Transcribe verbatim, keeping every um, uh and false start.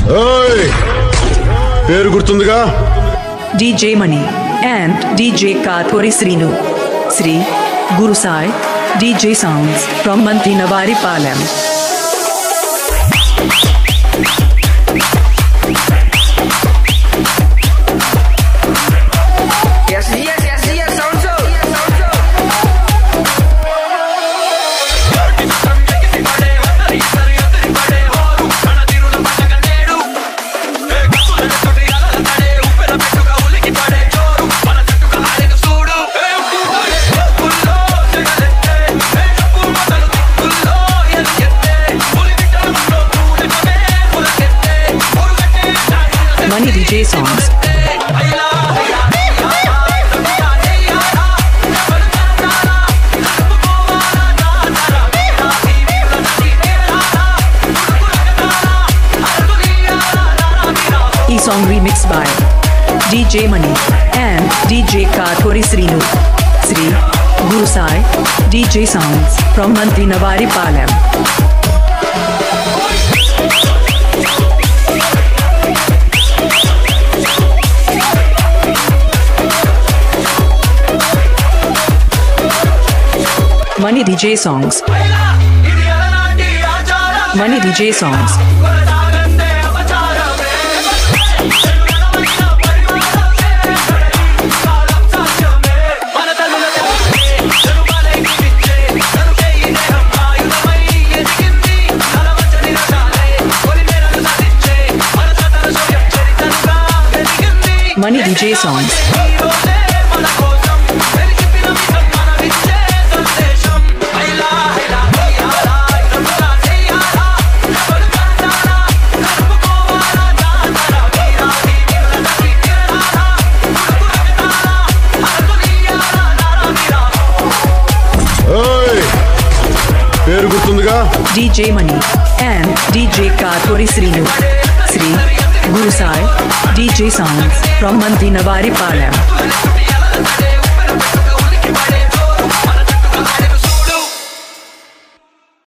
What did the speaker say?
పేరు గుర్తుందిగా? D J Mani and D J Kathori Srinu. Sri Guru Sai D J Sounds from Manthanevari Palem. Yes, yes, yes, yes, sound so. Mani D J Songs. E-song remixed by D J Mani and D J Kathori Srinu. Sri Guru Sai D J Sounds from Manthanevari Palem. Mani D J Songs. Mani D J Songs. Mani D J Songs. పేరు గుర్తుందిగా? D J Mani and D J Kathori Srinu. Sri Guru Sai D J Sounds from Manthanevari Palem.